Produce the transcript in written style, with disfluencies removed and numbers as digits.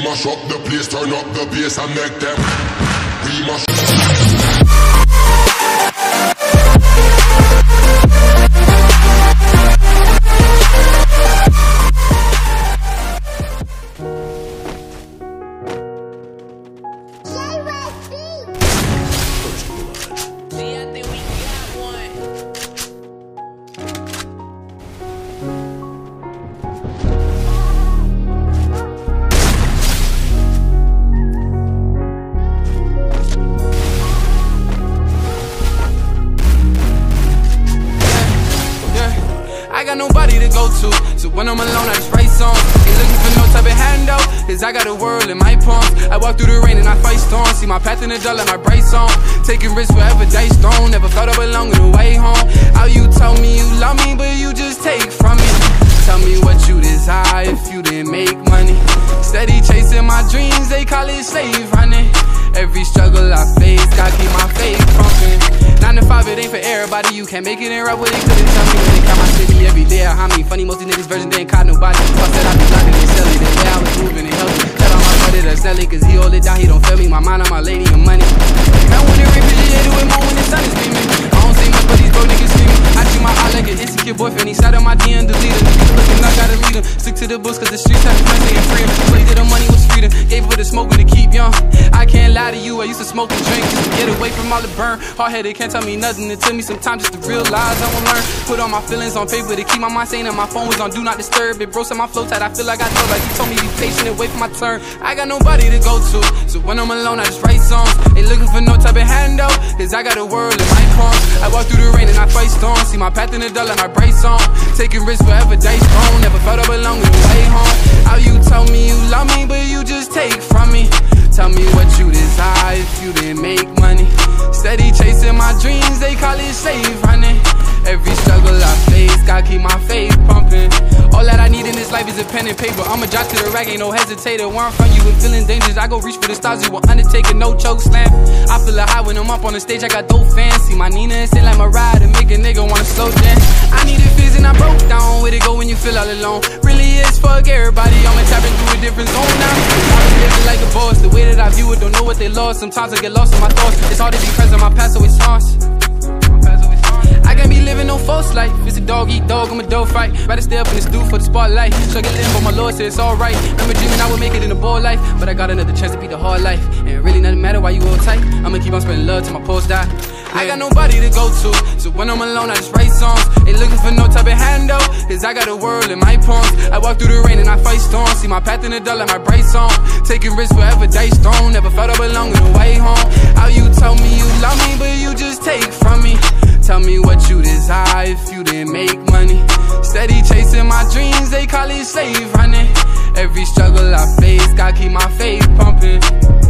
mash up the place, turn up the bass and make them. We mash I got nobody to go to, so when I'm alone I just write songs. Ain't looking for no type of handout, cause I got the world in my palms. I walk through the rain and I fight storms. See my path in the dark like my bright song. Taking risks wherever dice thrown. Never felt I belong on the way home. How you tell me you love me, but you just take from me. Tell me what you desire if you didn't make money. Steady chasing my dreams, they call it slave running. Every struggle I face, gotta keep my faith pumping. 9 to 5, it ain't for everybody. You can't make it in rap what they couldn't tell me. When they count my city every day, I me funny. Most of these niggas version, they ain't caught nobody. Fuck that, I be blocking and selling. The way I was moving and healthy. Tell on my brother to sell it, cause he hold it down, he don't fail me. My mind on my lady and money. Man, when it rain, it do it more when the sun is beaming. I don't say much, but these broke niggas screaming. I treat my eye like an insecure boyfriend. He sat on my DM, deleted. Niggas looking, I gotta lead him. Stick to the books, cause the streets have to friends, they ain't free him. Play to the money was freedom. Gave for the smoke when to keep young. I can't lie to you, I used to smoke and drink just to get away from all the burn. Hard-headed, can't tell me nothing. It took me some time just to realize I won't learn. Put all my feelings on paper to keep my mind sane, and my phone was on do not disturb. It broke my flow tight, I feel like I know. Like you told me, be patient and wait for my turn. I got nobody to go to, so when I'm alone I just write songs. Ain't looking for no type of handout, cause I got the world in my palms. I walk through the rain and I fight storms. See my path in the dark like my bright song. Taking risks wherever dice thrown. Never felt I belong on the way home. How you tell me you love me, but you just take from me. Tell me what you desire if you didn't make money. Steady chasing my dreams, they call it slave running. Every struggle I face, gotta keep my faith pumping. All that I need in this life is a pen and paper. I'ma drop to the rack, ain't no hesitator. Where I'm from, you been feeling dangerous. I go reach for the stars, you will undertaker, no choke slam. I feel a high when I'm up on the stage, I got dope fans. See my Nina and sit like my ride and make a nigga wanna slow dance. I needed fizz and I broke down. Where to go when you feel all alone? Really is fuck everybody, I'ma tap into a different zone now. I'm living like a boss, the way that I view it, don't know what they lost. Sometimes I get lost in my thoughts. It's hard to be present, my past always haunts. I can't be living no false life. It's a dog eat dog, I'm a dog fight. Rather stay up in the stew for the spotlight. Struggle in, but my Lord said it's alright. Remember dreaming I would make it in a ball life, but I got another chance to beat the hard life. And really nothing matter why you hold tight. I'ma keep on spreading love till my pulse die. I got nobody to go to, so when I'm alone I just write songs. Ain't looking for no type of handout, cause I got the world in my palms. I walk through the rain and I fight storms. See my path in the dark like my bright song. Taking risks wherever dice thrown. Never felt I belong on the way home. How you tell me you love me, but you just take from me. Tell me what you desire if you didn't make money. Steady chasing my dreams, they call it slave running. Every struggle I face, gotta keep my faith pumping.